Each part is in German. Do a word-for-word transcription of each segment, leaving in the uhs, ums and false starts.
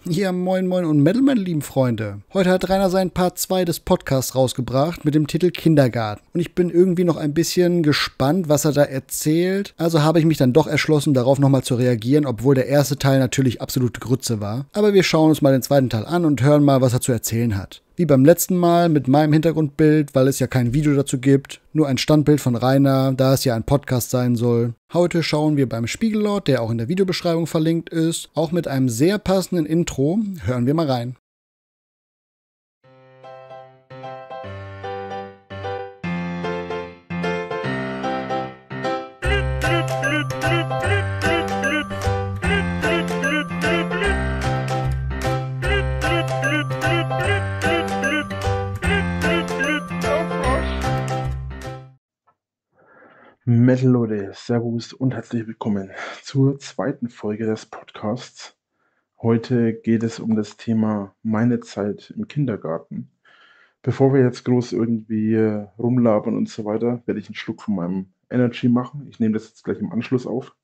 Ja, moin moin und Metal, meine lieben Freunde. Heute hat Rainer seinen Part zwei des Podcasts rausgebracht mit dem Titel Kindergarten. Und ich bin irgendwie noch ein bisschen gespannt, was er da erzählt. Also habe ich mich dann doch erschlossen, darauf nochmal zu reagieren, obwohl der erste Teil natürlich absolute Grütze war. Aber wir schauen uns mal den zweiten Teil an und hören mal, was er zu erzählen hat. Wie beim letzten Mal mit meinem Hintergrundbild, weil es ja kein Video dazu gibt, nur ein Standbild von Rainer, da es ja ein Podcast sein soll. Heute schauen wir beim Spiegellord, der auch in der Videobeschreibung verlinkt ist, auch mit einem sehr passenden Intro. Hören wir mal rein. Metal Leute, Servus und herzlich willkommen zur zweiten Folge des Podcasts. Heute geht es um das Thema meine Zeit im Kindergarten. Bevor wir jetzt groß irgendwie rumlabern und so weiter, werde ich einen Schluck von meinem Energy machen. Ich nehme das jetzt gleich im Anschluss auf.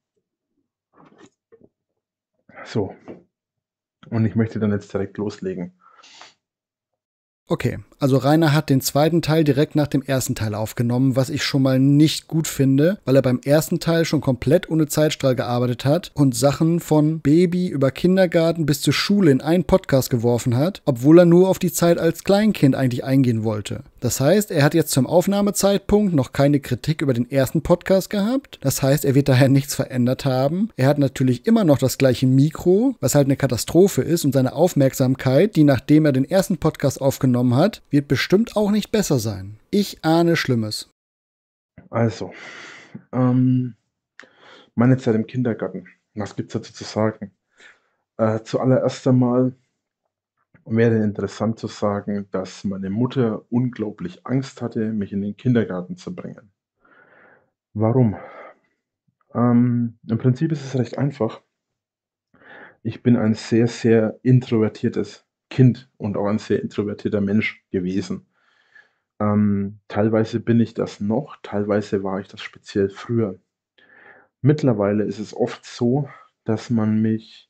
So, und ich möchte dann jetzt direkt loslegen. Okay, also Rainer hat den zweiten Teil direkt nach dem ersten Teil aufgenommen, was ich schon mal nicht gut finde, weil er beim ersten Teil schon komplett ohne Zeitstrahl gearbeitet hat und Sachen von Baby über Kindergarten bis zur Schule in einen Podcast geworfen hat, obwohl er nur auf die Zeit als Kleinkind eigentlich eingehen wollte. Das heißt, er hat jetzt zum Aufnahmezeitpunkt noch keine Kritik über den ersten Podcast gehabt. Das heißt, er wird daher nichts verändert haben. Er hat natürlich immer noch das gleiche Mikro, was halt eine Katastrophe ist, und seine Aufmerksamkeit, die nachdem er den ersten Podcast aufgenommen hat, wird bestimmt auch nicht besser sein. Ich ahne Schlimmes. Also, ähm, meine Zeit im Kindergarten. Was gibt's dazu zu sagen? Äh, zuallererst einmal wäre interessant zu sagen, dass meine Mutter unglaublich Angst hatte, mich in den Kindergarten zu bringen. Warum? Ähm, im Prinzip ist es recht einfach. Ich bin ein sehr, sehr introvertiertes Kind und auch ein sehr introvertierter Mensch gewesen. Ähm, teilweise bin ich das noch, teilweise war ich das speziell früher. Mittlerweile ist es oft so, dass man mich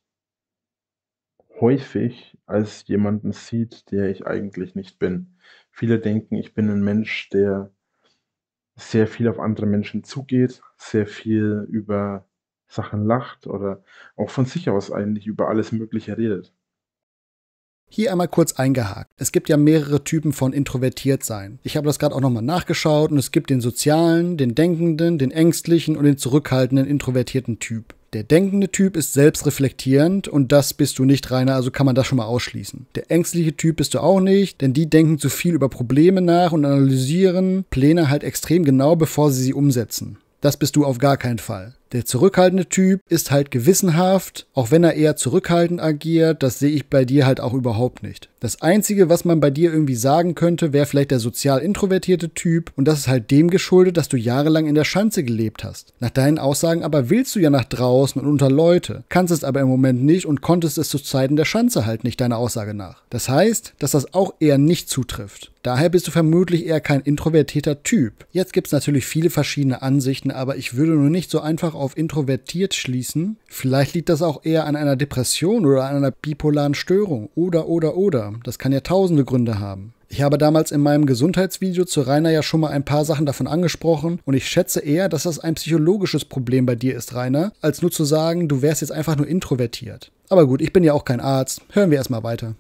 häufig als jemanden sieht, der ich eigentlich nicht bin. Viele denken, ich bin ein Mensch, der sehr viel auf andere Menschen zugeht, sehr viel über Sachen lacht oder auch von sich aus eigentlich über alles Mögliche redet. Hier einmal kurz eingehakt. Es gibt ja mehrere Typen von introvertiert sein. Ich habe das gerade auch nochmal nachgeschaut und es gibt den sozialen, den denkenden, den ängstlichen und den zurückhaltenden introvertierten Typ. Der denkende Typ ist selbstreflektierend und das bist du nicht, Rainer, also kann man das schon mal ausschließen. Der ängstliche Typ bist du auch nicht, denn die denken zu viel über Probleme nach und analysieren Pläne halt extrem genau, bevor sie sie umsetzen. Das bist du auf gar keinen Fall. Der zurückhaltende Typ ist halt gewissenhaft, auch wenn er eher zurückhaltend agiert, das sehe ich bei dir halt auch überhaupt nicht. Das Einzige, was man bei dir irgendwie sagen könnte, wäre vielleicht der sozial introvertierte Typ, und das ist halt dem geschuldet, dass du jahrelang in der Schanze gelebt hast. Nach deinen Aussagen aber willst du ja nach draußen und unter Leute, kannst es aber im Moment nicht und konntest es zu Zeiten der Schanze halt nicht, deiner Aussage nach. Das heißt, dass das auch eher nicht zutrifft. Daher bist du vermutlich eher kein introvertierter Typ. Jetzt gibt es natürlich viele verschiedene Ansichten, aber ich würde nur nicht so einfach auf introvertiert schließen. Vielleicht liegt das auch eher an einer Depression oder an einer bipolaren Störung. Oder, oder, oder. Das kann ja tausende Gründe haben. Ich habe damals in meinem Gesundheitsvideo zu Rainer ja schon mal ein paar Sachen davon angesprochen und ich schätze eher, dass das ein psychologisches Problem bei dir ist, Rainer, als nur zu sagen, du wärst jetzt einfach nur introvertiert. Aber gut, ich bin ja auch kein Arzt. Hören wir erstmal weiter.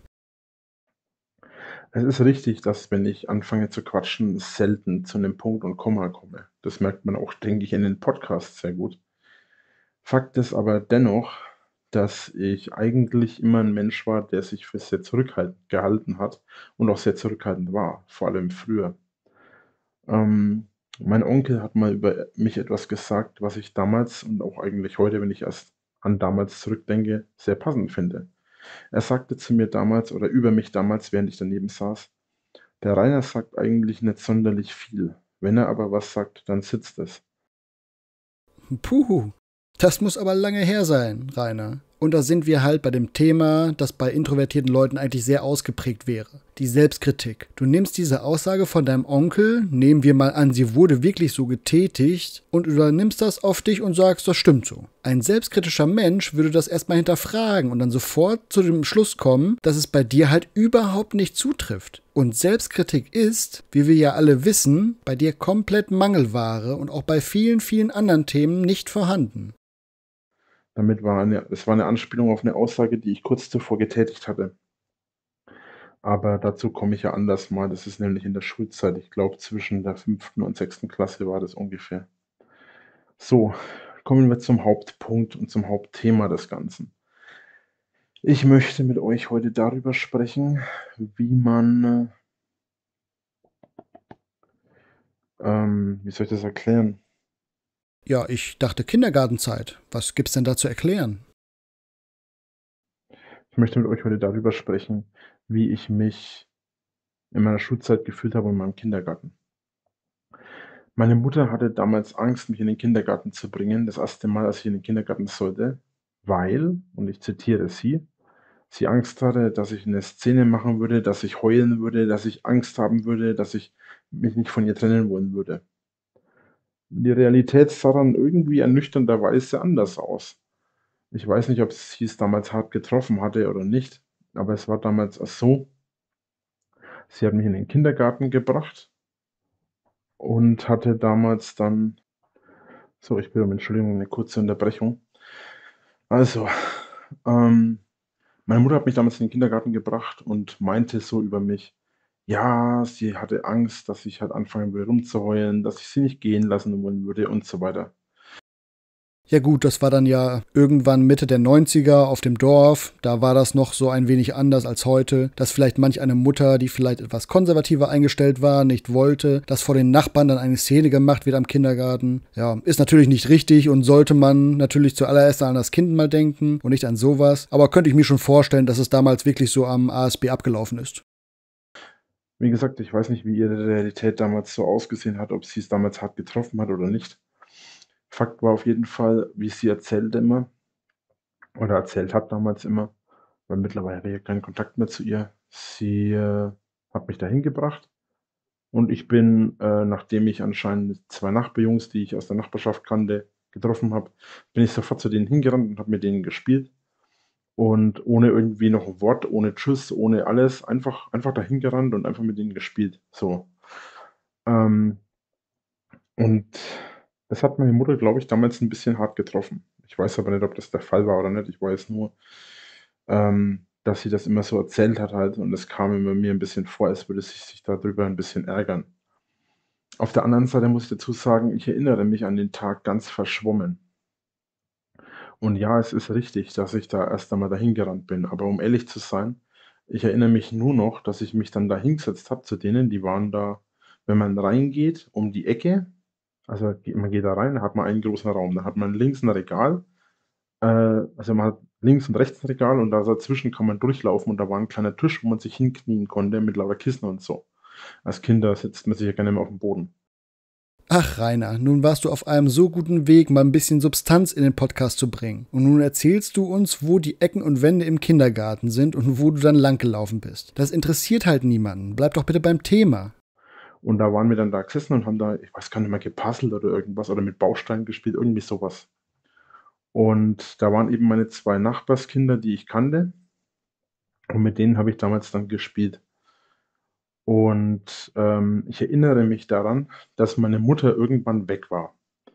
Es ist richtig, dass, wenn ich anfange zu quatschen, selten zu einem Punkt und Komma komme. Das merkt man auch, denke ich, in den Podcasts sehr gut. Fakt ist aber dennoch, dass ich eigentlich immer ein Mensch war, der sich für sehr zurückhaltend gehalten hat und auch sehr zurückhaltend war, vor allem früher. Ähm, mein Onkel hat mal über mich etwas gesagt, was ich damals und auch eigentlich heute, wenn ich erst an damals zurückdenke, sehr passend finde. Er sagte zu mir damals oder über mich damals, während ich daneben saß: „Der Rainer sagt eigentlich nicht sonderlich viel. Wenn er aber was sagt, dann sitzt es." Puh, das muss aber lange her sein, Rainer. Und da sind wir halt bei dem Thema, das bei introvertierten Leuten eigentlich sehr ausgeprägt wäre. Die Selbstkritik. Du nimmst diese Aussage von deinem Onkel, nehmen wir mal an, sie wurde wirklich so getätigt, und übernimmst das auf dich und sagst, das stimmt so. Ein selbstkritischer Mensch würde das erstmal hinterfragen und dann sofort zu dem Schluss kommen, dass es bei dir halt überhaupt nicht zutrifft. Und Selbstkritik ist, wie wir ja alle wissen, bei dir komplett Mangelware und auch bei vielen, vielen anderen Themen nicht vorhanden. Damit war eine, es war eine Anspielung auf eine Aussage, die ich kurz zuvor getätigt hatte. Aber dazu komme ich ja anders mal. Das ist nämlich in der Schulzeit. Ich glaube, zwischen der fünften und sechsten Klasse war das ungefähr. So, kommen wir zum Hauptpunkt und zum Hauptthema des Ganzen. Ich möchte mit euch heute darüber sprechen, wie man, ähm, wie soll ich das erklären? Ja, ich dachte Kindergartenzeit. Was gibt's denn da zu erklären? Ich möchte mit euch heute darüber sprechen, wie ich mich in meiner Schulzeit gefühlt habe in meinem Kindergarten. Meine Mutter hatte damals Angst, mich in den Kindergarten zu bringen, das erste Mal, als ich in den Kindergarten sollte, weil, und ich zitiere sie, sie Angst hatte, dass ich eine Szene machen würde, dass ich heulen würde, dass ich Angst haben würde, dass ich mich nicht von ihr trennen wollen würde. Die Realität sah dann irgendwie ernüchternderweise anders aus. Ich weiß nicht, ob sie es damals hart getroffen hatte oder nicht, aber es war damals so, sie hat mich in den Kindergarten gebracht und hatte damals dann, so, ich bitte um Entschuldigung, eine kurze Unterbrechung. Also, ähm, meine Mutter hat mich damals in den Kindergarten gebracht und meinte so über mich, ja, sie hatte Angst, dass ich halt anfangen würde rumzuheulen, dass ich sie nicht gehen lassen wollen würde und so weiter. Ja gut, das war dann ja irgendwann Mitte der neunziger auf dem Dorf. Da war das noch so ein wenig anders als heute, dass vielleicht manch eine Mutter, die vielleicht etwas konservativer eingestellt war, nicht wollte, dass vor den Nachbarn dann eine Szene gemacht wird am Kindergarten. Ja, ist natürlich nicht richtig und sollte man natürlich zuallererst an das Kind mal denken und nicht an sowas. Aber könnte ich mir schon vorstellen, dass es damals wirklich so am A S B abgelaufen ist. Wie gesagt, ich weiß nicht, wie ihre Realität damals so ausgesehen hat, ob sie es damals hart getroffen hat oder nicht. Fakt war auf jeden Fall, wie sie erzählt immer oder erzählt hat damals immer, weil mittlerweile habe ich ja keinen Kontakt mehr zu ihr. Sie äh, hat mich dahin gebracht und ich bin, äh, nachdem ich anscheinend zwei Nachbarjungs, die ich aus der Nachbarschaft kannte, getroffen habe, bin ich sofort zu denen hingerannt und habe mit denen gespielt. Und ohne irgendwie noch ein Wort, ohne Tschüss, ohne alles, einfach, einfach dahin gerannt und einfach mit denen gespielt. So. Ähm, und das hat meine Mutter, glaube ich, damals ein bisschen hart getroffen. Ich weiß aber nicht, ob das der Fall war oder nicht. Ich weiß nur, ähm, dass sie das immer so erzählt hat halt und es kam immer mir ein bisschen vor, als würde sie sich darüber ein bisschen ärgern. Auf der anderen Seite muss ich dazu sagen, ich erinnere mich an den Tag ganz verschwommen. Und ja, es ist richtig, dass ich da erst einmal dahin gerannt bin, aber um ehrlich zu sein, ich erinnere mich nur noch, dass ich mich dann da hingesetzt habe zu denen, die waren da, wenn man reingeht, um die Ecke, also ge man geht da rein, da hat man einen großen Raum, da hat man links 'n Regal, äh, also man hat links und rechts 'n Regal und da dazwischen kann man durchlaufen und da war 'n kleiner Tisch, wo man sich hinknien konnte mit lauter Kissen und so. Als Kinder sitzt man sich ja gerne mal aufm Boden. Ach, Rainer, nun warst du auf einem so guten Weg, mal ein bisschen Substanz in den Podcast zu bringen. Und nun erzählst du uns, wo die Ecken und Wände im Kindergarten sind und wo du dann langgelaufen bist. Das interessiert halt niemanden. Bleib doch bitte beim Thema. Und da waren wir dann da gesessen und haben da, ich weiß gar nicht mehr, gepuzzelt oder irgendwas oder mit Bausteinen gespielt, irgendwie so was. Und da waren eben meine zwei Nachbarskinder, die ich kannte und mit denen habe ich damals dann gespielt. Und, ähm, ich erinnere mich daran, dass meine Mutter irgendwann weg war.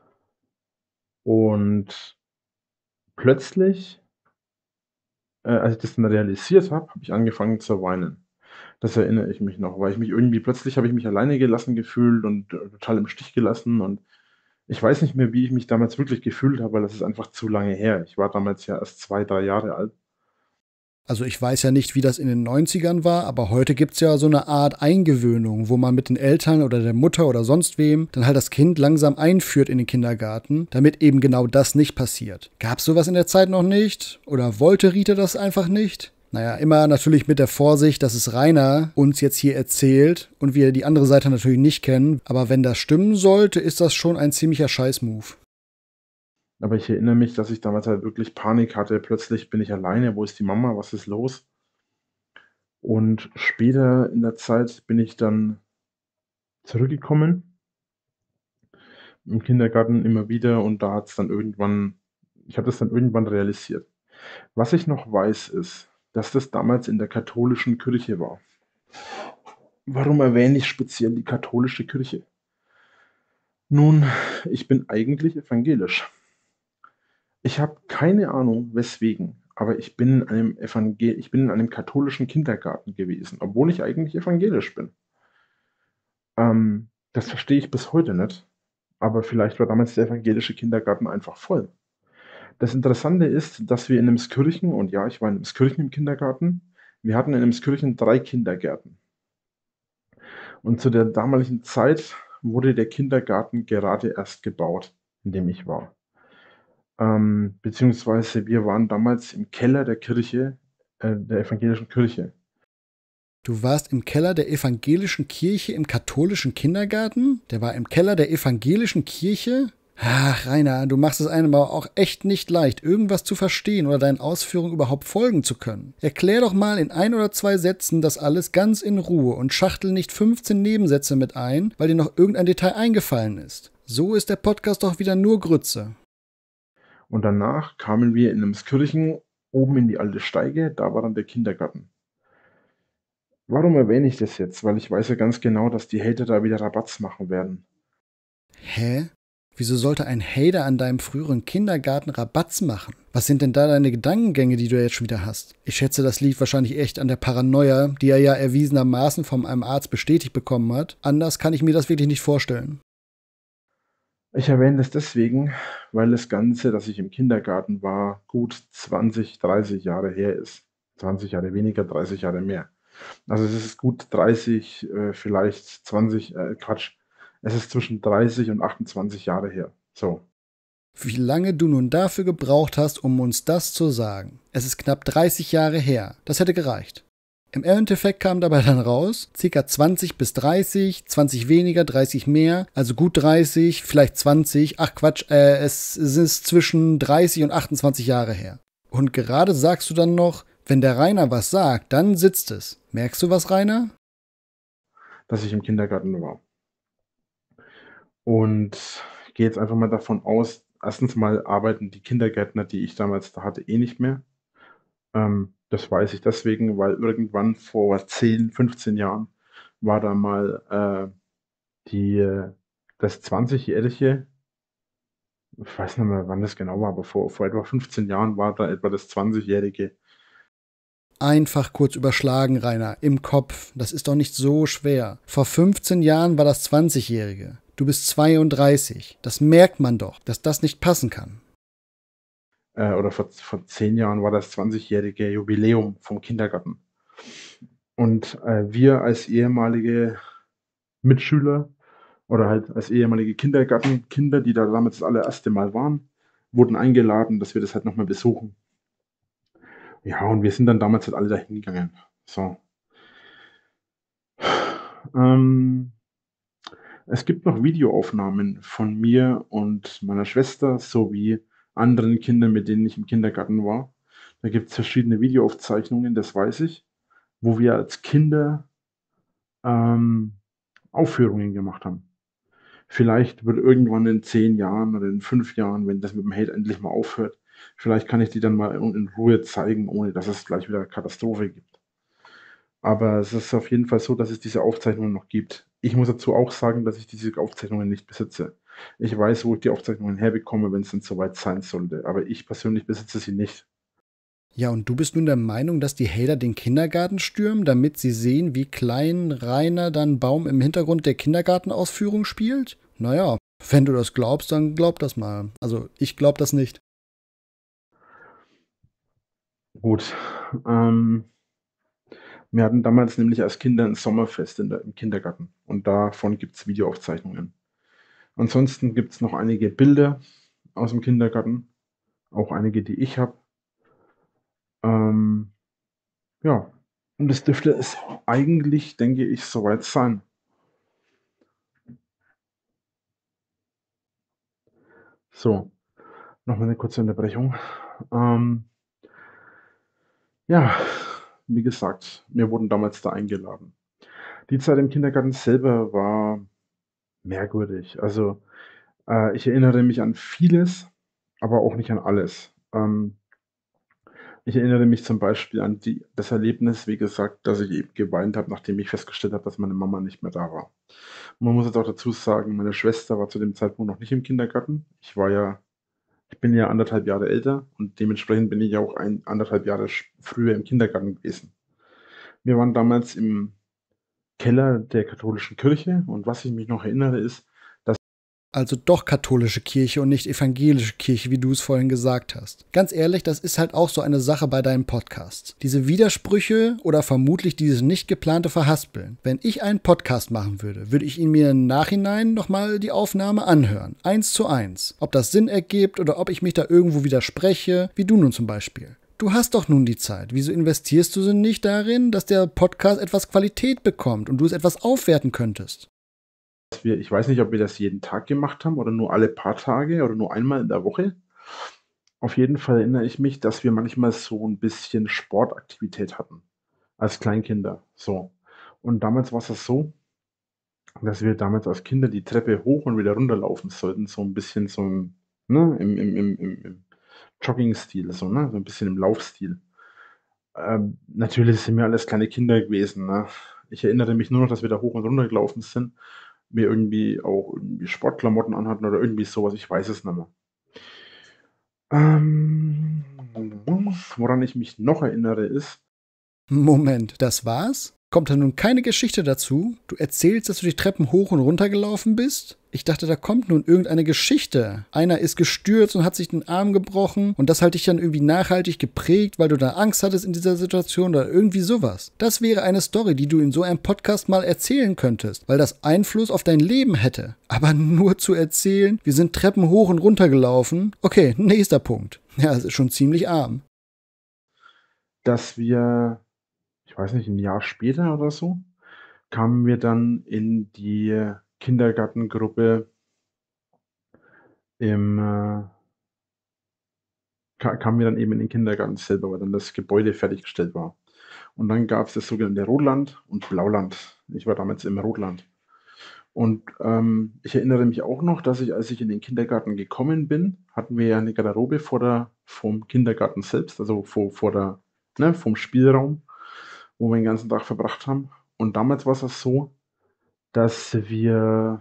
Und plötzlich, äh, als ich das dann realisiert habe, habe ich angefangen zu weinen. Das erinnere ich mich noch, weil ich mich irgendwie plötzlich habe ich mich alleine gelassen gefühlt und, äh, total im Stich gelassen und ich weiß nicht mehr, wie ich mich damals wirklich gefühlt habe, weil das ist einfach zu lange her. Ich war damals ja erst zwei, drei Jahre alt. Also ich weiß ja nicht, wie das in den neunzigern war, aber heute gibt's ja so eine Art Eingewöhnung, wo man mit den Eltern oder der Mutter oder sonst wem dann halt das Kind langsam einführt in den Kindergarten, damit eben genau das nicht passiert. Gab's sowas in der Zeit noch nicht? Oder wollte Rita das einfach nicht? Naja, immer natürlich mit der Vorsicht, dass es Rainer uns jetzt hier erzählt und wir die andere Seite natürlich nicht kennen. Aber wenn das stimmen sollte, ist das schon ein ziemlicher Scheißmove. Aber ich erinnere mich, dass ich damals halt wirklich Panik hatte. Plötzlich bin ich alleine. Wo ist die Mama? Was ist los? Und später in der Zeit bin ich dann zurückgekommen im Kindergarten immer wieder und da hat's dann irgendwann ich habe das dann irgendwann realisiert. Was ich noch weiß, ist, dass das damals in der katholischen Kirche war. Warum erwähne ich speziell die katholische Kirche? Nun, ich bin eigentlich evangelisch. Ich habe keine Ahnung, weswegen, aber ich bin in einem Evangel ich bin in einem katholischen Kindergarten gewesen, obwohl ich eigentlich evangelisch bin. Ähm, das verstehe ich bis heute nicht, aber vielleicht war damals der evangelische Kindergarten einfach voll. Das Interessante ist, dass wir in Emskirchen und ja, ich war in Emskirchen im Kindergarten. Wir hatten in Emskirchen drei Kindergärten. Und zu der damaligen Zeit wurde der Kindergarten gerade erst gebaut, in dem ich war. Ähm, beziehungsweise wir waren damals im Keller der Kirche, äh, der evangelischen Kirche. Du warst im Keller der evangelischen Kirche im katholischen Kindergarten? Der war im Keller der evangelischen Kirche? Ach, Rainer, du machst es einem aber auch echt nicht leicht, irgendwas zu verstehen oder deinen Ausführungen überhaupt folgen zu können. Erklär doch mal in ein oder zwei Sätzen das alles ganz in Ruhe und schachtel nicht fünfzehn Nebensätze mit ein, weil dir noch irgendein Detail eingefallen ist. So ist der Podcast doch wieder nur Grütze. Und danach kamen wir in Emskirchen oben in die alte Steige, da war dann der Kindergarten. Warum erwähne ich das jetzt? Weil ich weiß ja ganz genau, dass die Hater da wieder Rabatz machen werden. Hä? Wieso sollte ein Hater an deinem früheren Kindergarten Rabatz machen? Was sind denn da deine Gedankengänge, die du jetzt schon wieder hast? Ich schätze, das liegt wahrscheinlich echt an der Paranoia, die er ja erwiesenermaßen von einem Arzt bestätigt bekommen hat. Anders kann ich mir das wirklich nicht vorstellen. Ich erwähne das deswegen, weil das Ganze, dass ich im Kindergarten war, gut zwanzig, dreißig Jahre her ist. zwanzig Jahre weniger, dreißig Jahre mehr. Also es ist gut dreißig, äh, vielleicht zwanzig, äh, Quatsch. Es ist zwischen dreißig und achtundzwanzig Jahre her. So. Wie lange du nun dafür gebraucht hast, um uns das zu sagen. Es ist knapp dreißig Jahre her. Das hätte gereicht. Im Endeffekt kam dabei dann raus, ca. zwanzig bis dreißig, zwanzig weniger, dreißig mehr, also gut dreißig, vielleicht zwanzig, ach Quatsch, äh, es ist zwischen dreißig und achtundzwanzig Jahre her. Und gerade sagst du dann noch, wenn der Rainer was sagt, dann sitzt es. Merkst du was, Rainer? Dass ich im Kindergarten war. Und ich gehe jetzt einfach mal davon aus, erstens mal arbeiten die Kindergärtner, die ich damals da hatte, eh nicht mehr. Ähm, das weiß ich deswegen, weil irgendwann vor zehn, fünfzehn Jahren war da mal äh, die, äh, das zwanzigjährige, ich weiß nicht mehr, wann das genau war, aber vor, vor etwa fünfzehn Jahren war da etwa das zwanzigjährige. Einfach kurz überschlagen, Rainer, im Kopf. Das ist doch nicht so schwer. Vor fünfzehn Jahren war das zwanzigjährige. Du bist zweiunddreißig. Das merkt man doch, dass das nicht passen kann. Äh, oder vor, vor zehn Jahren war das zwanzigjährige Jubiläum vom Kindergarten. Und äh, wir als ehemalige Mitschüler oder halt als ehemalige Kindergartenkinder, die da damals das allererste Mal waren, wurden eingeladen, dass wir das halt nochmal besuchen. Ja, und wir sind dann damals halt alle da hingegangen. So. Ähm, es gibt noch Videoaufnahmen von mir und meiner Schwester sowie anderen Kindern, mit denen ich im Kindergarten war. Da gibt es verschiedene Videoaufzeichnungen, das weiß ich, wo wir als Kinder ähm, Aufführungen gemacht haben. Vielleicht wird irgendwann in zehn Jahren oder in fünf Jahren, wenn das mit dem Hate endlich mal aufhört, vielleicht kann ich die dann mal in in Ruhe zeigen, ohne dass es gleich wieder Katastrophe gibt. Aber es ist auf jeden Fall so, dass es diese Aufzeichnungen noch gibt. Ich muss dazu auch sagen, dass ich diese Aufzeichnungen nicht besitze. Ich weiß, wo ich die Aufzeichnungen herbekomme, wenn es dann soweit sein sollte, aber ich persönlich besitze sie nicht. Ja, und du bist nun der Meinung, dass die Hater den Kindergarten stürmen, damit sie sehen, wie klein Rainer dann Baum im Hintergrund der Kindergartenausführung spielt? Naja, wenn du das glaubst, dann glaub das mal. Also, ich glaub das nicht. Gut, ähm, wir hatten damals nämlich als Kinder ein Sommerfest in der im Kindergarten und davon gibt's Videoaufzeichnungen. Ansonsten gibt's noch einige Bilder aus dem Kindergarten, auch einige, die ich habe. Ähm, ja, und das dürfte es eigentlich, denke ich, soweit sein. So. Noch mal 'ne kurze Unterbrechung. Ähm ja, wie gesagt, wir wurden damals da eingeladen. Die Zeit im Kindergarten selber war merkwürdig. Also, äh, ich erinnere mich an vieles, aber auch nicht an alles. Ähm, ich erinnere mich zum Beispiel an die das Erlebnis, wie gesagt, dass ich eben geweint habe, nachdem ich festgestellt habe, dass meine Mama nicht mehr da war. Man muss jetzt auch dazu sagen, meine Schwester war zu dem Zeitpunkt noch nicht im Kindergarten. Ich war ja ich bin ja anderthalb Jahre älter und dementsprechend bin ich ja auch ein anderthalb Jahre sch früher im Kindergarten gewesen. Wir waren damals im Keller der katholischen Kirche und was ich mich noch erinnere, ist, dass Also doch katholische Kirche und nicht evangelische Kirche, wie du es vorhin gesagt hast. Ganz ehrlich, das ist halt auch so eine Sache bei deinem Podcast. Diese Widersprüche oder vermutlich dieses nicht geplante Verhaspeln. Wenn ich einen Podcast machen würde, würde ich ihn mir im Nachhinein nochmal die Aufnahme anhören. Eins zu eins. Ob das Sinn ergibt oder ob ich mich da irgendwo widerspreche, wie du nun zum Beispiel. Du hast doch nun die Zeit. Wieso investierst du sie nicht darin, dass der Podcast etwas Qualität bekommt und du es etwas aufwerten könntest? wir ich weiß nicht, ob wir das jeden Tag gemacht haben oder nur alle paar Tage oder nur einmal in der Woche. Auf jeden Fall erinnere ich mich, dass wir manchmal so 'n bisschen Sportaktivität hatten als Kleinkinder, so. Und damals war's das so, dass wir damals als Kinder die Treppe hoch und wieder runterlaufen sollten, so 'n bisschen so 'n ne, im im im im im Jogging-Stil so, ne, so 'n bisschen im Laufstil. Ähm, natürlich sind wir alles kleine Kinder gewesen, ne? Ich erinnere mich nur noch, dass wir da hoch und runter gelaufen sind, wir irgendwie auch irgendwie Sportklamotten anhatten oder irgendwie so was, ich weiß es nicht mehr. Ähm, woran ich mich noch erinnere, ist Moment, das war's? Kommt da nun keine Geschichte dazu? Du erzählst, dass du die Treppen hoch und runter gelaufen bist? Ich dachte, da kommt nun irgendeine Geschichte. Einer ist gestürzt und hat sich den Arm gebrochen und das hat dich dann irgendwie nachhaltig geprägt, weil du da Angst hattest in dieser Situation oder irgendwie sowas. Das wäre eine Story, die du in so einem Podcast mal erzählen könntest, weil das Einfluss auf dein Leben hätte. Aber nur zu erzählen, wir sind Treppen hoch und runter gelaufen. Okay, nächster Punkt. Ja, es ist schon ziemlich arm. dass wir, ich weiß nicht, 'n Jahr später oder so, kamen wir dann in die Kindergartengruppe im, äh ka kamen wir dann eben in den Kindergarten selber, weil dann das Gebäude fertiggestellt war. Und dann gab's das sogenannte Rotland und Blauland. Ich war damals im Rotland. Und, ähm, ich erinnere mich auch noch, dass ich, als ich in den Kindergarten gekommen bin, hatten wir ja 'ne Garderobe vor der vorm Kindergarten selbst, also vor vor der ne, vorm Spielraum, wo wir den ganzen Tag verbracht haben. Und damals war's das so, dass wir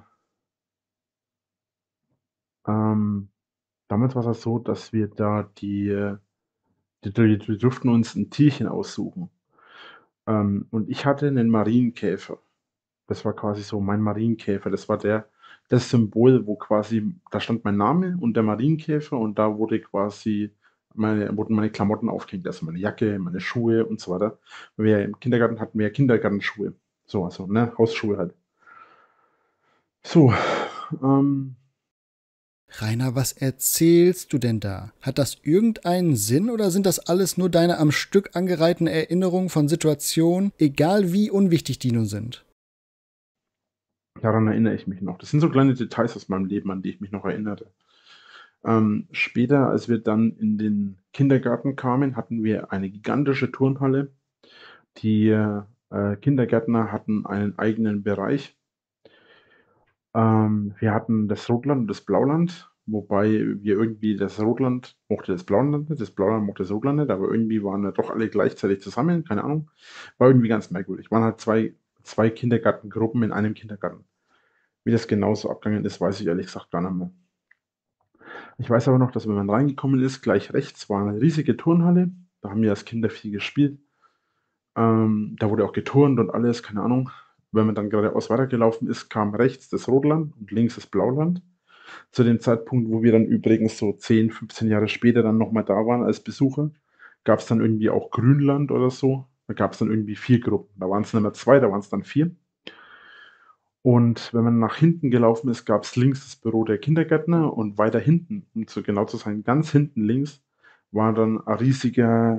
ähm, damals war's das so, dass wir da die äh, die die wir durften uns 'n Tierchen aussuchen. Ähm, und ich hatte 'nen Marienkäfer. Das war quasi so mein Marienkäfer. Das war der das Symbol, wo quasi da stand mein Name und der Marienkäfer und da wurde quasi meine wurden meine Klamotten aufgehängt, also meine Jacke, meine Schuhe und so weiter. Weil wir im Kindergarten hatten wir ja Kindergartenschuhe. So, also, ne, Hausschuhe halt. So, ähm, Rainer, was erzählst du denn da? Hat das irgendeinen Sinn oder sind das alles nur deine am Stück angereihten Erinnerungen von Situationen, egal wie unwichtig die nun sind? daran erinnere ich mich noch. Das sind so kleine Details aus meinem Leben, an die ich mich noch erinnere. Ähm, später, als wir dann in den Kindergarten kamen, hatten wir eine gigantische Turnhalle. Die, äh, Kindergärtner hatten einen eigenen Bereich. Ähm, wir hatten das Rotland und das Blauland, wobei wir irgendwie das Rotland mochte das Blauland nicht, das Blauland mochte das Rotland nicht, aber irgendwie waren wir doch alle gleichzeitig zusammen, keine Ahnung. War irgendwie ganz merkwürdig. Waren halt zwei zwei Kindergartengruppen in einem Kindergarten. Wie das genau so abgegangen ist, weiß ich ehrlich gesagt gar nicht mehr. Ich weiß aber noch, dass wenn man reingekommen ist, gleich rechts war 'ne riesige Turnhalle. Da haben wir als Kinder viel gespielt. Ähm, da wurde auch geturnt und alles, keine Ahnung. Wenn man dann geradeaus weitergelaufen ist, kam rechts das Rotland und links das Blauland. Zu dem Zeitpunkt, wo wir dann übrigens so zehn, fünfzehn Jahre später dann noch mal da waren als Besucher, gab's dann irgendwie auch Grünland oder so. Da gab's dann irgendwie vier Gruppen. Da waren's nicht mehr zwei, da waren's dann vier. Und wenn man nach hinten gelaufen ist, gab's links das Büro der Kindergärtner und weiter hinten, um zu genau zu sein, ganz hinten links war dann ein riesiger,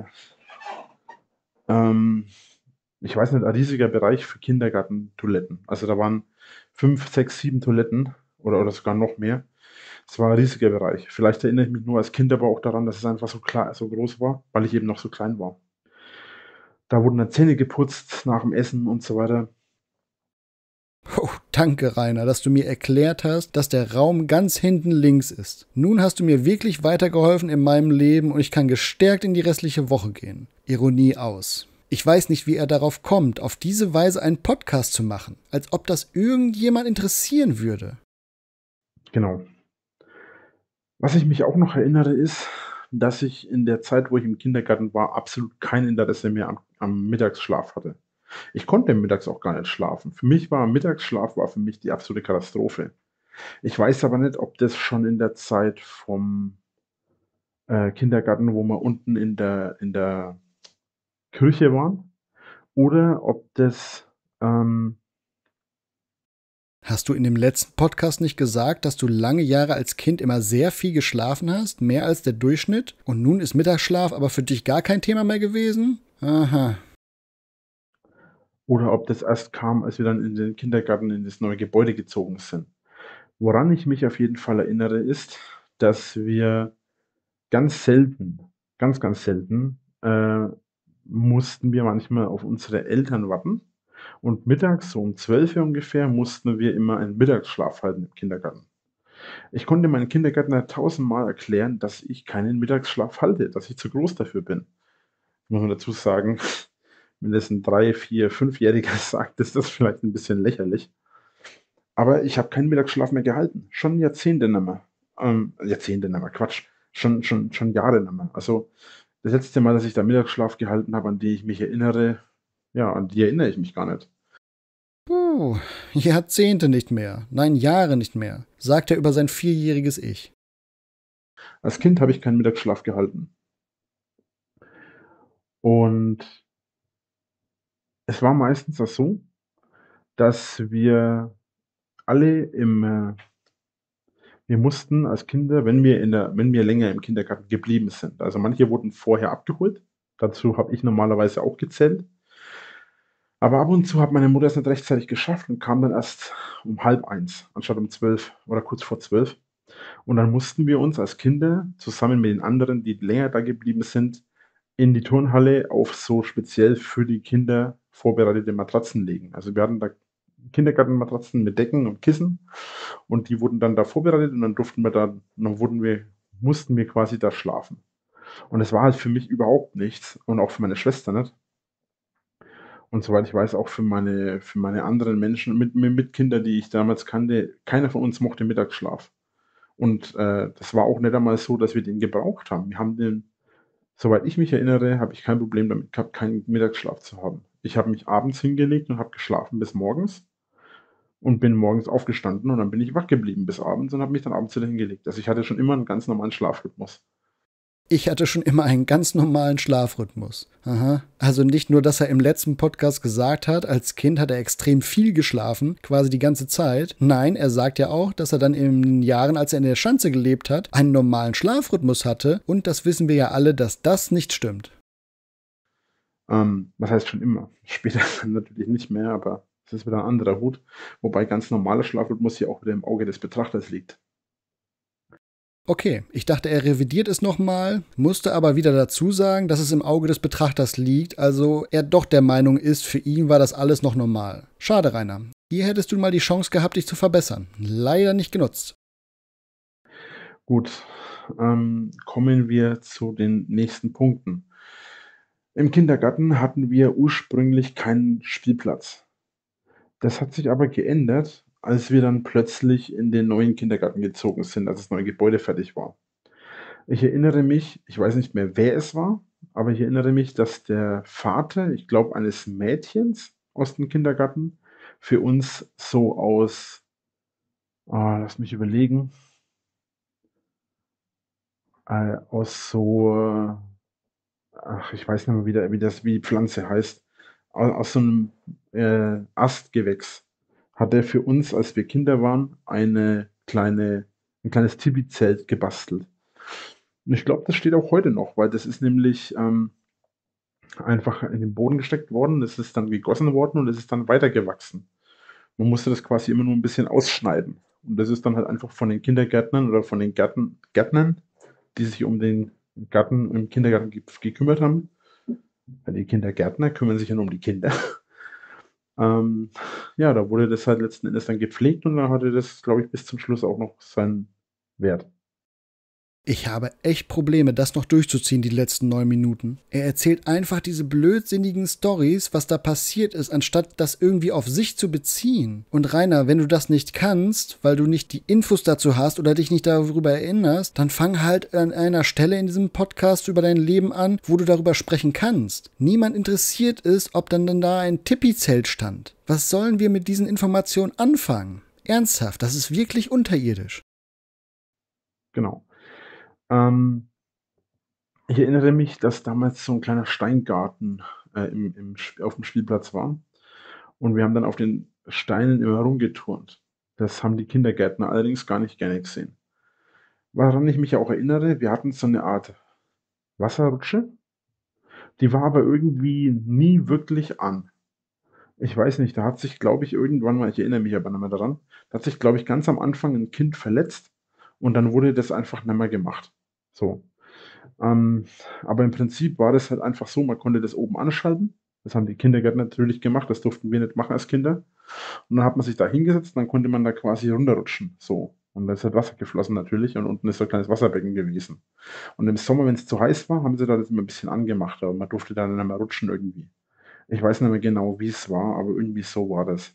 ähm, ich weiß nicht, ein riesiger Bereich für Kindergartentoiletten. Also, da waren fünf, sechs, sieben Toiletten oder oder sogar noch mehr. Es war ein riesiger Bereich. Vielleicht erinnere ich mich nur als Kind aber auch daran, dass es einfach so klar so groß war, weil ich eben noch so klein war. Da wurden dann Zähne geputzt nach dem Essen und so weiter. Oh, danke, Rainer, dass du mir erklärt hast, dass der Raum ganz hinten links ist. Nun hast du mir wirklich weitergeholfen in meinem Leben und ich kann gestärkt in die restliche Woche gehen. Ironie aus. Ich weiß nicht, wie er darauf kommt, auf diese Weise einen Podcast zu machen, als ob das irgendjemand interessieren würde. Genau. Was ich mich auch noch erinnere, ist, dass ich in der Zeit, wo ich im Kindergarten war, absolut kein Interesse mehr am am Mittagsschlaf hatte. Ich konnte mittags auch gar nicht schlafen. Für mich war Mittagsschlaf war für mich die absolute Katastrophe. Ich weiß aber nicht, ob das schon in der Zeit vom, äh, Kindergarten, wo wir unten in der in der Kirche waren, oder ob das, ähm Hast du in dem letzten Podcast nicht gesagt, dass du lange Jahre als Kind immer sehr viel geschlafen hast, mehr als der Durchschnitt? Und nun ist Mittagsschlaf aber für dich gar kein Thema mehr gewesen? Aha. oder ob das erst kam, als wir dann in den Kindergarten in das neue Gebäude gezogen sind. Woran ich mich auf jeden Fall erinnere, ist, dass wir ganz selten, ganz, ganz selten, äh, mussten wir manchmal auf unsere Eltern warten und mittags, so um zwölf Uhr ungefähr, mussten wir immer einen Mittagsschlaf halten im Kindergarten. Ich konnte meinen Kindergärtner tausendmal erklären, dass ich keinen Mittagsschlaf halte, dass ich zu groß dafür bin. Muss man dazu sagen, wenn das 'n drei, vier, fünfjähriger sagt, ist das vielleicht 'n bisschen lächerlich. Aber ich habe keinen Mittagsschlaf mehr gehalten, schon Jahrzehnte nicht mehr. Ähm, Jahrzehnte nicht mehr, Quatsch, schon schon schon Jahre nicht mehr. Also, das letzte Mal, dass ich da Mittagsschlaf gehalten habe, an die ich mich erinnere, ja, an die erinnere ich mich gar nicht. Puh, Jahrzehnte nicht mehr, nein, Jahre nicht mehr, sagt er über sein vierjähriges Ich. Als Kind habe ich keinen Mittagsschlaf gehalten. Und es war meistens auch so, dass wir alle im äh, wir mussten als Kinder, wenn wir in der wenn wir länger im Kindergarten geblieben sind, also manche wurden vorher abgeholt, dazu habe ich normalerweise auch gezählt. Aber ab und zu hat meine Mutter es nicht rechtzeitig geschafft und kam dann erst um halb eins anstatt um zwölf oder kurz vor zwölf. Und dann mussten wir uns als Kinder zusammen mit den anderen, die länger da geblieben sind, in die Turnhalle auf so speziell für die Kinder vorbereitete Matratzen legen. Also, wir hatten da Kindergartenmatratzen mit Decken und Kissen und die wurden dann da vorbereitet und dann durften wir da und dann wurden wir mussten wir quasi da schlafen. Und es war halt für mich überhaupt nichts und auch für meine Schwester nicht. Und soweit ich weiß, auch für meine für meine anderen Menschen mit Mi Mitkinder, die ich damals kannte, keiner von uns mochte Mittagsschlaf. Und, äh, das war auch nicht einmal so, dass wir den gebraucht haben. Wir haben den soweit ich mich erinnere, habe ich kein Problem damit gehabt, keinen Mittagsschlaf zu haben. Ich habe mich abends hingelegt und habe geschlafen bis morgens und bin morgens aufgestanden und dann bin ich wach geblieben bis abends und habe mich dann abends wieder hingelegt. Also, ich hatte schon immer 'n ganz normalen Schlafrhythmus. Ich hatte schon immer einen ganz normalen Schlafrhythmus. Aha. Also nicht nur, dass er im letzten Podcast gesagt hat, als Kind hat er extrem viel geschlafen, quasi die ganze Zeit. Nein, er sagt ja auch, dass er dann in den Jahren, als er in der Schanze gelebt hat, einen normalen Schlafrhythmus hatte. Und das wissen wir ja alle, dass das nicht stimmt. Ähm, was heißt schon immer? Später dann natürlich nicht mehr, aber es ist wieder 'n anderer Hut, wobei ganz normaler Schlafrhythmus ja auch wieder im Auge des Betrachters liegt. Okay, ich dachte, er revidiert es nochmal, musste aber wieder dazu sagen, dass es im Auge des Betrachters liegt, also er doch der Meinung ist, für ihn war das alles noch normal. Schade, Rainer. Hier hättest du mal die Chance gehabt, dich zu verbessern. Leider nicht genutzt. Gut, ähm, kommen wir zu den nächsten Punkten. Im Kindergarten hatten wir ursprünglich keinen Spielplatz. Das hat sich aber geändert, als wir dann plötzlich in den neuen Kindergarten gezogen sind, als das neue Gebäude fertig war. Ich erinnere mich, ich weiß nicht mehr, wer es war, aber ich erinnere mich, dass der Vater, ich glaube, eines Mädchens aus dem Kindergarten für uns so aus, ah, lass mich überlegen, äh, aus so, ach, ich weiß nicht mehr, wie, der, wie, das, wie die Pflanze heißt, aus, aus so einem äh, Astgewächs hat er für uns, als wir Kinder waren, eine kleine, ein kleines Tipi-Zelt gebastelt. Und ich glaube, das steht auch heute noch, weil das ist nämlich ähm, einfach in den Boden gesteckt worden, es ist dann gegossen worden und es ist dann weitergewachsen. Man musste das quasi immer nur ein bisschen ausschneiden. Und das ist dann halt einfach von den Kindergärtnern oder von den Gärten, Gärtnern, die sich um den Garten im Kindergarten ge gekümmert haben. Ja, die Kindergärtner kümmern sich ja nur um die Kinder. Ähm, ja, da wurde das halt letzten Endes dann gepflegt und dann hatte das, glaube ich, bis zum Schluss auch noch seinen Wert. Ich habe echt Probleme, das noch durchzuziehen, die letzten neun Minuten. Er erzählt einfach diese blödsinnigen Stories, was da passiert ist, anstatt das irgendwie auf sich zu beziehen. Und Rainer, wenn du das nicht kannst, weil du nicht die Infos dazu hast oder dich nicht darüber erinnerst, dann fang halt an einer Stelle in diesem Podcast über dein Leben an, wo du darüber sprechen kannst. Niemand interessiert ist, ob dann, dann da ein Tipi-Zelt stand. Was sollen wir mit diesen Informationen anfangen? Ernsthaft, das ist wirklich unterirdisch. Genau. Ähm, ich erinnere mich, dass damals so ein kleiner Steingarten, äh, im im Sp aufm Spielplatz war und wir haben dann auf den Steinen immer rumgeturnt. Das haben die Kindergärtner allerdings gar nicht gerne gesehen. Woran ich mich auch erinnere, wir hatten so eine Art Wasserrutsche, die war aber irgendwie nie wirklich an. Ich weiß nicht, da hat sich, glaube ich, irgendwann mal, ich erinnere mich aber nicht mehr daran, da hat sich, glaube ich, ganz am Anfang ein Kind verletzt und dann wurde das einfach nicht mehr gemacht. So. Ähm, aber im Prinzip war das halt einfach so, man konnte das oben anschalten. Das haben die Kindergärtner natürlich gemacht, das durften wir nicht machen als Kinder. Und dann hat man sich da hingesetzt und dann konnte man da quasi runterrutschen. So. Und da ist halt Wasser geflossen natürlich und unten ist so ein kleines Wasserbecken gewesen. Und im Sommer, wenn es zu heiß war, haben sie da das immer ein bisschen angemacht, aber man durfte da nicht mehr rutschen irgendwie. Ich weiß nicht mehr genau, wie es war, aber irgendwie so war das.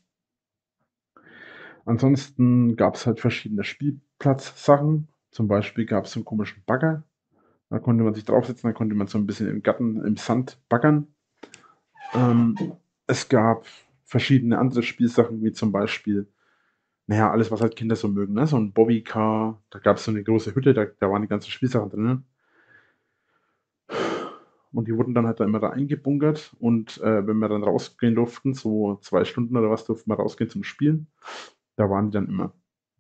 Ansonsten gab es halt verschiedene Spielplatzsachen. Zum Beispiel gab es so einen komischen Bagger. Da konnte man sich draufsetzen, da konnte man so ein bisschen im Garten, im Sand baggern. Ähm, es gab verschiedene andere Spielsachen, wie zum Beispiel, naja, alles, was halt Kinder so mögen, ne? So ein Bobbycar, da gab es so eine große Hütte, da, da waren die ganzen Spielsachen drinnen. Und die wurden dann halt da immer da eingebunkert. Und äh, wenn wir dann rausgehen durften, so zwei Stunden oder was, durften wir rausgehen zum Spielen. Da waren die dann immer.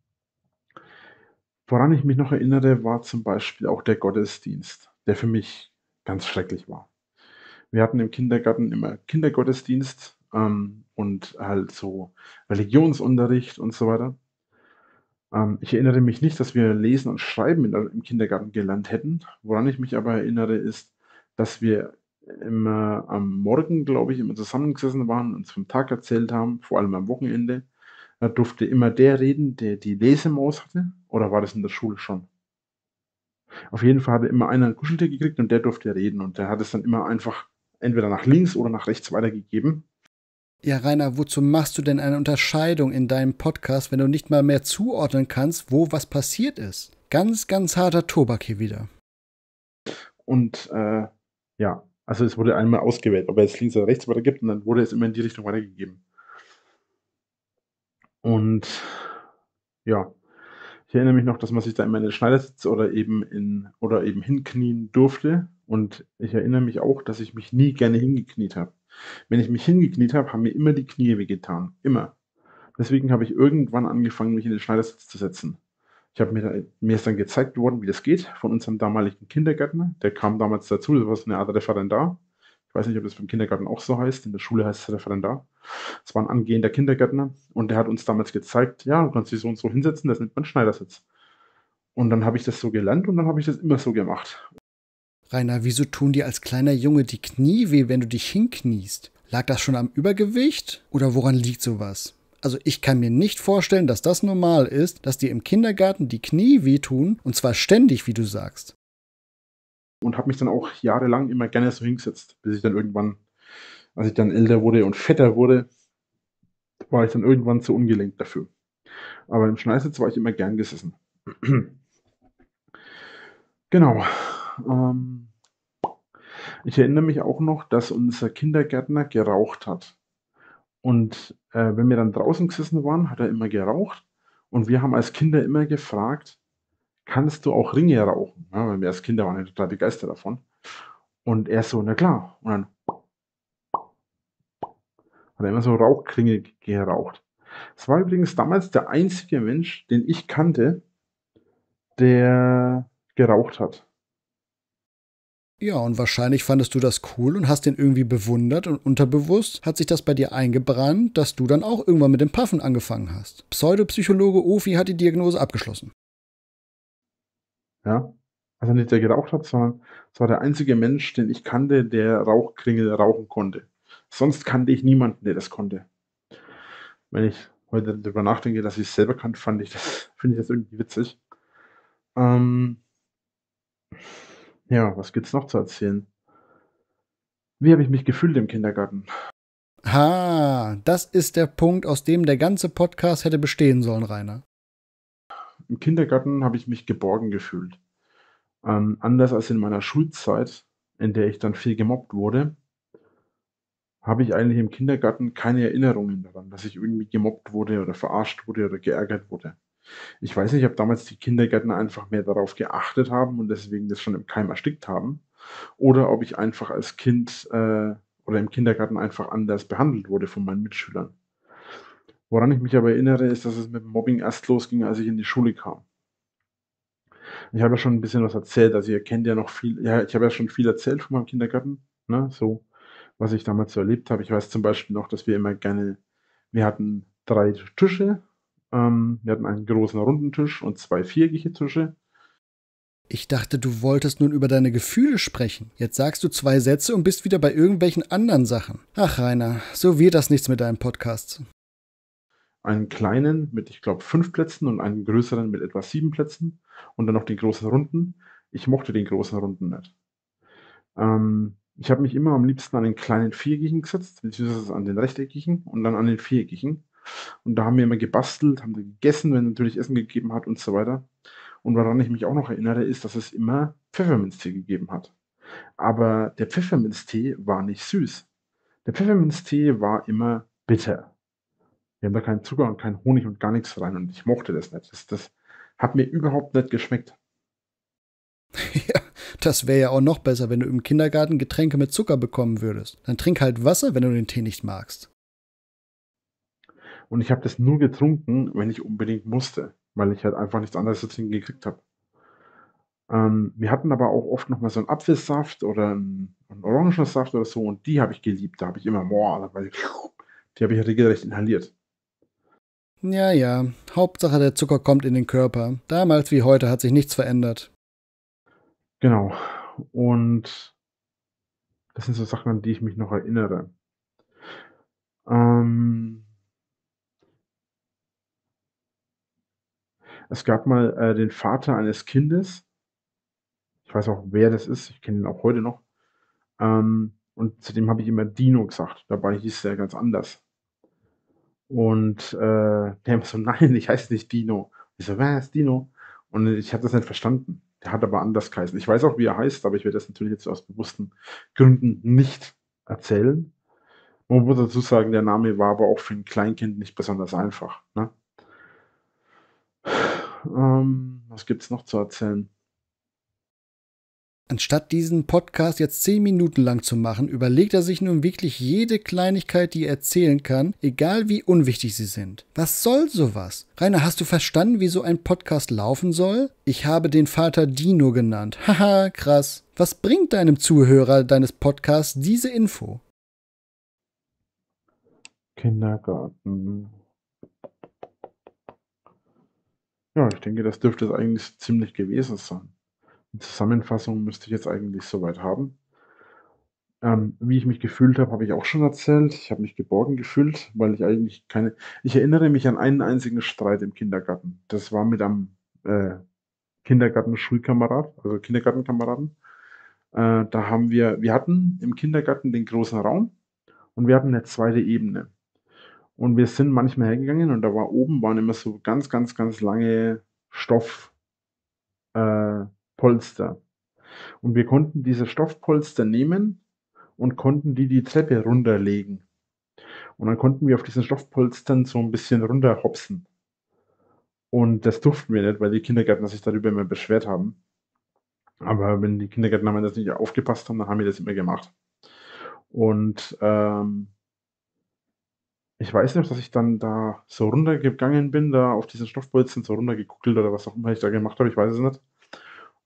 Woran ich mich noch erinnere, war zum Beispiel auch der Gottesdienst, der für mich ganz schrecklich war. Wir hatten im Kindergarten immer Kindergottesdienst, ähm, und halt so Religionsunterricht und so weiter. Ähm, ich erinnere mich nicht, dass wir Lesen und Schreiben in der im Kindergarten gelernt hätten. Woran ich mich aber erinnere, ist, dass wir immer am Morgen, glaube ich, immer zusammengesessen waren, uns vom Tag erzählt haben, vor allem am Wochenende. Da durfte immer der reden, der die Lesemaus hatte. Oder war das in der Schule schon? Auf jeden Fall hatte immer einer 'n Kuscheltier gekriegt und der durfte reden und der hat es dann immer einfach entweder nach links oder nach rechts weitergegeben. Ja, Rainer, wozu machst du denn eine Unterscheidung in deinem Podcast, wenn du nicht mal mehr zuordnen kannst, wo was passiert ist? Ganz, ganz harter Tobak hier wieder. Und, äh, ja, also es wurde einmal ausgewählt, ob er jetzt links oder rechts weitergibt und dann wurde es immer in die Richtung weitergegeben. Und ja, ich erinnere mich noch, dass man sich da immer in den Schneidersitz oder eben in oder eben hinknien durfte und ich erinnere mich auch, dass ich mich nie gerne hingekniet habe. Wenn ich mich hingekniet habe, haben mir immer die Knie wehgetan, immer. Deswegen habe ich irgendwann angefangen, mich in den Schneidersitz zu setzen. Ich habe mir da mir ist dann gezeigt worden, wie das geht von unserem damaligen Kindergärtner. Der kam damals dazu, das war so 'ne Art Referendar. Ich weiß nicht, ob das beim Kindergarten auch so heißt. In der Schule heißt es Referendar. Es war 'n angehender Kindergärtner und der hat uns damals gezeigt: „Ja, du kannst dich so und so hinsetzen, das nennt man Schneidersitz.“ Und dann habe ich das so gelernt und dann habe ich das immer so gemacht. Rainer, wieso tun dir als kleiner Junge die Knie weh, wenn du dich hinkniest? Lag das schon am Übergewicht? Oder woran liegt sowas? Also ich kann mir nicht vorstellen, dass das normal ist, dass dir im Kindergarten die Knie wehtun, und zwar ständig, wie du sagst. Und habe mich dann auch jahrelang immer gerne so hingesetzt, bis ich dann irgendwann, als ich dann älter wurde und fetter wurde, war ich dann irgendwann zu ungelenkt dafür. Aber im Schneidersitz war ich immer gern gesessen. Genau. Ähm, ich erinnere mich auch noch, dass unser Kindergärtner geraucht hat. Und, äh, wenn wir dann draußen gesessen waren, hat er immer geraucht und wir haben als Kinder immer gefragt: „Kannst du auch Ringe rauchen?“ Ja, weil wir als Kinder waren ja total begeistert davon. Und er so: „Na klar.“ Und dann hat er immer so Rauchringe g geraucht. Es war übrigens damals der einzige Mensch, den ich kannte, der geraucht hat. Ja, und wahrscheinlich fandest du das cool und hast den irgendwie bewundert und unterbewusst hat sich das bei dir eingebrannt, dass du dann auch irgendwann mit dem Paffen angefangen hast. Pseudopsychologe Ofi hat die Diagnose abgeschlossen. Ja? Also nicht der geraucht hat, sondern es war der einzige Mensch, den ich kannte, der Rauchkringel rauchen konnte. Sonst kannte ich niemanden, der das konnte. Wenn ich heute darüber nachdenke, dass ich es selber kannte, fand ich das, finde ich das irgendwie witzig. Ähm, ja, was gibt's noch zu erzählen? Wie habe ich mich gefühlt im Kindergarten? Ha, das ist der Punkt, aus dem der ganze Podcast hätte bestehen sollen, Rainer. Im Kindergarten habe ich mich geborgen gefühlt. Ähm, anders als in meiner Schulzeit, in der ich dann viel gemobbt wurde, habe ich eigentlich im Kindergarten keine Erinnerungen daran, dass ich irgendwie gemobbt wurde oder verarscht wurde oder geärgert wurde. Ich weiß nicht, ob damals die Kindergärtner einfach mehr darauf geachtet haben und deswegen das schon im Keim erstickt haben oder ob ich einfach als Kind, äh, oder im Kindergarten einfach anders behandelt wurde von meinen Mitschülern. Woran ich mich aber erinnere, ist, dass es mit dem Mobbing erst losging, als ich in die Schule kam. Ich habe ja schon 'n bisschen was erzählt, also ihr kennt ja noch viel ja, ich habe ja schon viel erzählt von meinem Kindergarten, ne, so, was ich damals so erlebt habe. Ich weiß zum Beispiel noch, dass wir immer gerne wir hatten drei Tische, ähm, wir hatten einen großen runden Tisch und zwei viereckige Tische. Ich dachte, du wolltest nun über deine Gefühle sprechen. Jetzt sagst du zwei Sätze und bist wieder bei irgendwelchen anderen Sachen. Ach, Rainer, so wird das nichts mit deinem Podcast. Einen kleinen mit, ich glaube, fünf Plätzen und einen größeren mit etwa sieben Plätzen und dann noch den großen runden. Ich mochte den großen runden nicht. Ähm, ich habe mich immer am liebsten an den kleinen viereckigen gesetzt, beziehungsweise an den rechteckigen und dann an den viereckigen. Und da haben wir immer gebastelt, haben wir gegessen, wenn natürlich Essen gegeben hat und so weiter. Und woran ich mich auch noch erinnere, ist, dass es immer Pfefferminztee gegeben hat. Aber der Pfefferminztee war nicht süß. Der Pfefferminztee war immer bitter. Wir haben da keinen Zucker und keinen Honig und gar nichts rein und ich mochte das nicht. Das das hat mir überhaupt nicht geschmeckt. Ja, das wäre ja auch noch besser, wenn du im Kindergarten Getränke mit Zucker bekommen würdest. Dann trink halt Wasser, wenn du den Tee nicht magst. Und ich habe das nur getrunken, wenn ich unbedingt musste, weil ich halt einfach nichts anderes zu trinken gekriegt habe. Ähm, wir hatten aber auch oft noch mal so 'n Apfelsaft oder 'n 'n Orangensaft oder so und die habe ich geliebt. Da habe ich immer boah, da war ich die habe ich regelrecht inhaliert. Ja, ja, Hauptsache der Zucker kommt in den Körper. Damals wie heute hat sich nichts verändert. Genau. Und das sind so Sachen, an die ich mich noch erinnere. Ähm, es gab mal, äh, den Vater eines Kindes, ich weiß auch, wer das ist, ich kenne ihn auch heute noch, ähm, und zu dem habe ich immer Dino gesagt. Dabei hieß der ganz anders. Und, äh, der immer so: „Nein, ich heiße nicht Dino.“ Ich so: „Was, Dino?“ Und ich habe das nicht verstanden. Der hat aber anders geheißen. Ich weiß auch, wie er heißt, aber ich werde das natürlich jetzt aus bewussten Gründen nicht erzählen. Man muss dazu sagen, der Name war aber auch für 'n Kleinkind nicht besonders einfach, ne? Ähm, was gibt's noch zu erzählen? Anstatt diesen Podcast jetzt zehn Minuten lang zu machen, überlegt er sich nun wirklich jede Kleinigkeit, die er erzählen kann, egal wie unwichtig sie sind. Was soll sowas? Rainer, hast du verstanden, wie so ein Podcast laufen soll? Ich habe den Vater Dino genannt. Haha, krass. Was bringt deinem Zuhörer deines Podcasts diese Info? Kindergarten. Ja, ich denke, das dürfte es eigentlich ziemlich gewesen sein. Die Zusammenfassung müsste ich jetzt eigentlich so weit haben. Ähm, wie ich mich gefühlt habe, habe ich auch schon erzählt. Ich habe mich geborgen gefühlt, weil ich eigentlich keine ich erinnere mich an einen einzigen Streit im Kindergarten. Das war mit einem, äh, Kindergarten-Schulkamerad, also Kindergartenkameraden. Äh, da haben wir wir hatten im Kindergarten den großen Raum und wir hatten 'ne zweite Ebene. Und wir sind manchmal hergegangen und da war oben waren immer so ganz, ganz, ganz lange Stoff äh, Polster. Und wir konnten diese Stoffpolster nehmen und konnten die die Treppe runterlegen. Und dann konnten wir auf diesen Stoffpolstern so 'n bisschen runterhopsen. Und das durften wir nicht, weil die Kindergärtner sich darüber immer beschwert haben. Aber wenn die Kindergärtner mal das nicht aufgepasst haben, dann haben wir das immer gemacht. Und, ähm ich weiß noch, dass ich dann da so runtergegangen bin, da auf diesen Stoffbolzen so runtergekuckelt oder was auch immer ich da gemacht habe, ich weiß es nicht.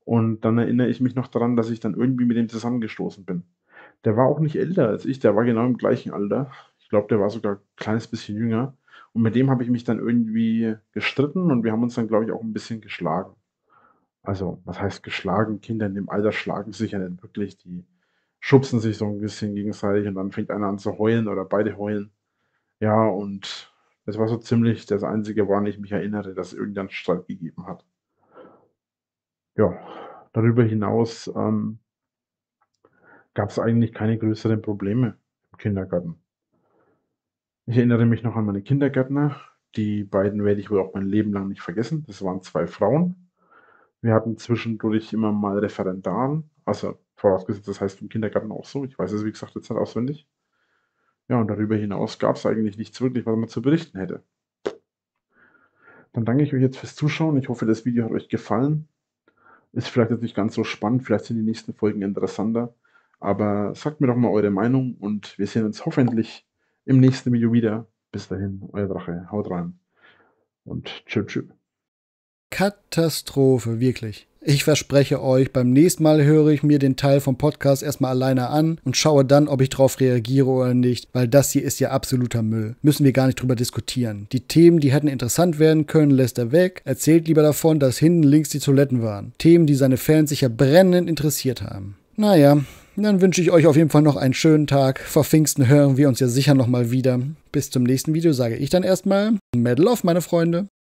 Und dann erinnere ich mich noch daran, dass ich dann irgendwie mit dem zusammengestoßen bin. Der war auch nicht älter als ich, der war genau im gleichen Alter. Ich glaube, der war sogar 'n kleines bisschen jünger. Und mit dem habe ich mich dann irgendwie gestritten und wir haben uns dann, glaube ich, auch 'n bisschen geschlagen. Also, was heißt geschlagen? Kinder in dem Alter schlagen sich ja nicht wirklich, die schubsen sich so 'n bisschen gegenseitig und dann fängt einer an zu heulen oder beide heulen. Ja, und das war so ziemlich das Einzige, woran ich mich erinnere, dass es irgendeinen Streit gegeben hat. Ja, darüber hinaus, ähm gab's eigentlich keine größeren Probleme im Kindergarten. Ich erinnere mich noch an meine Kindergärtner. Die beiden werde ich wohl auch mein Leben lang nicht vergessen. Das waren zwei Frauen. Wir hatten zwischendurch immer mal Referendaren, also vorausgesetzt, das heißt im Kindergarten auch so. Ich weiß es, wie gesagt, jetzt nicht auswendig. Ja, und darüber hinaus gab's eigentlich nichts wirklich, was man zu berichten hätte. Dann danke ich euch jetzt fürs Zuschauen. Ich hoffe, das Video hat euch gefallen. Ist vielleicht jetzt nicht ganz so spannend, vielleicht sind die nächsten Folgen interessanter, aber sagt mir doch mal eure Meinung und wir sehen uns hoffentlich im nächsten Video wieder. Bis dahin, euer Drache. Haut rein und tschü tschü. Katastrophe, wirklich. Ich verspreche euch, beim nächsten Mal höre ich mir den Teil vom Podcast erstmal alleine an und schaue dann, ob ich drauf reagiere oder nicht, weil das hier ist ja absoluter Müll. Müssen wir gar nicht drüber diskutieren. Die Themen, die hätten interessant werden können, lässt er weg. Erzählt lieber davon, dass hinten links die Toiletten waren. Themen, die seine Fans sicher brennend interessiert haben. Naja, dann wünsche ich euch auf jeden Fall noch einen schönen Tag. Vor Pfingsten hören wir uns ja sicher nochmal wieder. Bis zum nächsten Video sage ich dann erstmal Medal of, meine Freunde.